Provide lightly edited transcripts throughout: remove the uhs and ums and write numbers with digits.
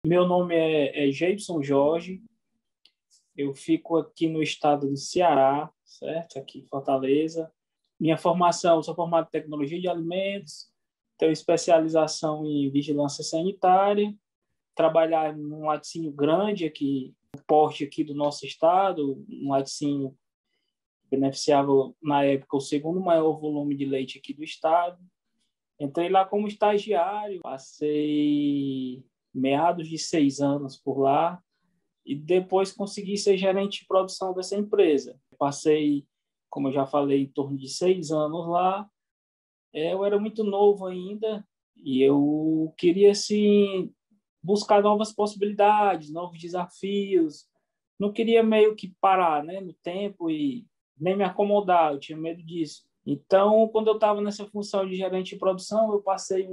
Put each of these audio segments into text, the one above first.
Meu nome é Geibson Jorge, eu fico aqui no estado do Ceará, certo? Aqui em Fortaleza. Minha formação, sou formado em tecnologia de alimentos, tenho especialização em vigilância sanitária, trabalhar num laticínio grande aqui, o porte aqui do nosso estado, um laticínio que beneficiava, na época, o segundo maior volume de leite aqui do estado. Entrei lá como estagiário, passei meados de 6 anos por lá e depois consegui ser gerente de produção dessa empresa. Passei, como eu já falei, em torno de 6 anos lá. Eu era muito novo ainda e eu queria, assim, buscar novas possibilidades, novos desafios. Não queria meio que parar, né, no tempo e nem me acomodar, eu tinha medo disso. Então, quando eu estava nessa função de gerente de produção, eu passei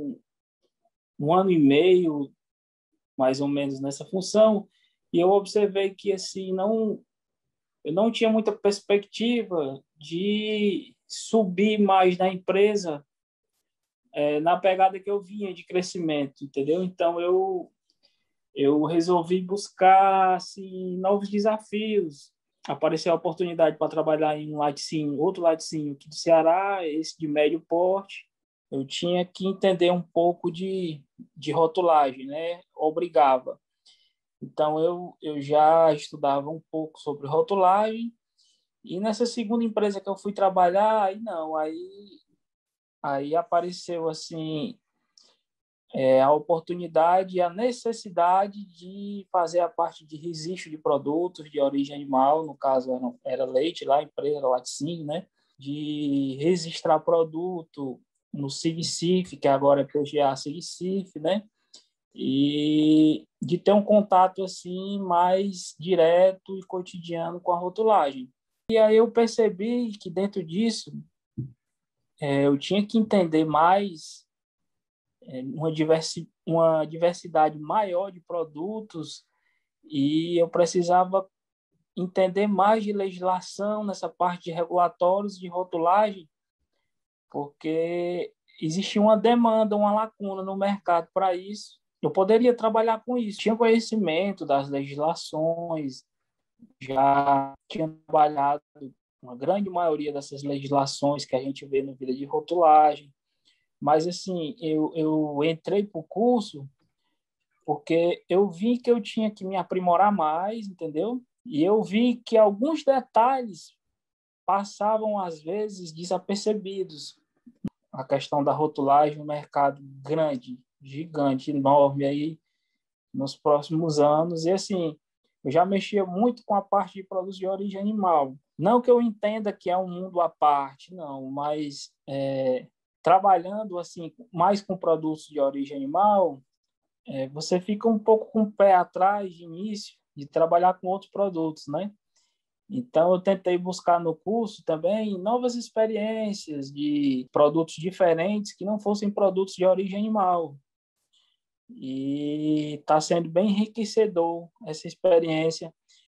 um ano e meio, mais ou menos, nessa função, e eu observei que assim eu não tinha muita perspectiva de subir mais na empresa, na pegada que eu vinha de crescimento, entendeu? Então, eu resolvi buscar assim, novos desafios. Apareceu a oportunidade para trabalhar em um laticínio, outro laticínio aqui do Ceará, esse de médio porte. Eu tinha que entender um pouco de rotulagem, né? Obrigava. Então, eu já estudava um pouco sobre rotulagem. E nessa segunda empresa que eu fui trabalhar, aí não, aí apareceu assim a oportunidade e a necessidade de fazer a parte de registro de produtos de origem animal, no caso era leite lá, a empresa era laticínio, né? De registrar produto no SIG-CIF, que agora é PGA SIG-CIF, né? E de ter um contato assim mais direto e cotidiano com a rotulagem. E aí eu percebi que dentro disso eu tinha que entender mais uma diversidade maior de produtos e eu precisava entender mais de legislação nessa parte de regulatórios de rotulagem, porque existia uma demanda, uma lacuna no mercado para isso. Eu poderia trabalhar com isso. Tinha conhecimento das legislações, já tinha trabalhado uma grande maioria dessas legislações que a gente vê no Vida de Rotulagem. Mas, assim, eu entrei para o curso porque eu vi que eu tinha que me aprimorar mais, entendeu? E eu vi que alguns detalhes passavam, às vezes, desapercebidos. A questão da rotulagem, um mercado grande, gigante, enorme aí nos próximos anos. E, assim, eu já mexia muito com a parte de produtos de origem animal. Não que eu entenda que é um mundo à parte, não, mas trabalhando assim mais com produtos de origem animal, você fica um pouco com o pé atrás de início de trabalhar com outros produtos, né? Então, eu tentei buscar no curso também novas experiências de produtos diferentes que não fossem produtos de origem animal. E está sendo bem enriquecedor essa experiência